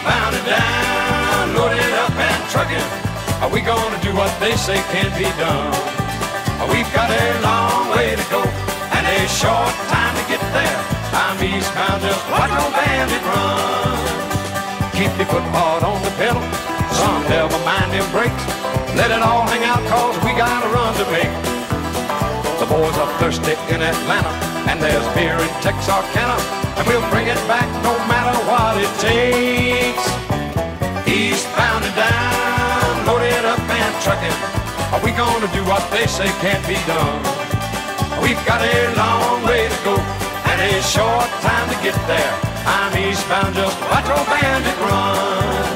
Eastbound and down, loaded up and trucking. Are we gonna do what they say can't be done? We've got a long way to go and a short time to get there. I'm eastbound, just watch old bandit run. Keep your foot hard on the pedal, son, never mind them brakes. Let it all hang out, cause we got a run to make. The boys are thirsty in Atlanta, and there's beer in Texarkana, and we'll bring it back no matter what it takes. Eastbound and down, loaded up and trucking. Are we gonna do what they say can't be done? We've got a long way to go and a short time to get there. I'm eastbound, just watch old bandit run.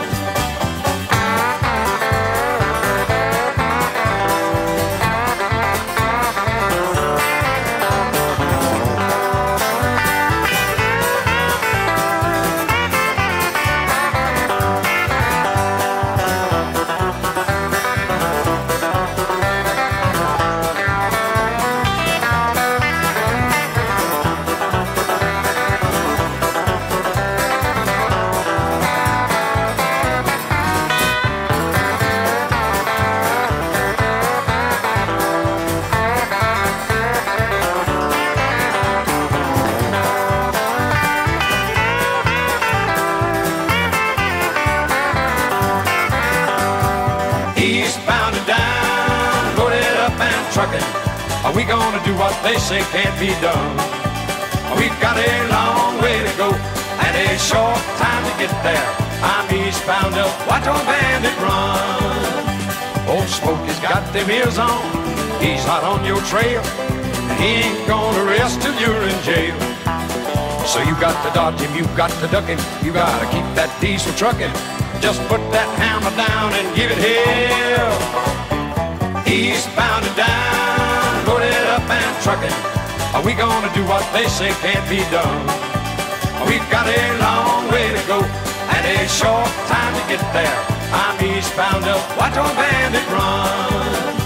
Eastbound and down, loaded up and trucking. Are we gonna do what they say can't be done? We've got a long way to go and a short time to get there. I'm eastbound, just watch old bandit run. Old Smokey's got them ears on, he's hot on your trail, and he ain't gonna rest till you're in jail. So you got to dodge him, you got to duck him, you gotta keep that diesel trucking. Just put that hammer down and give it hell. Eastbound and down, loaded up and trucking. Are we gonna do what they say can't be done? We've got a long way to go and a short time to get there. I'm eastbound, just watch old bandit run.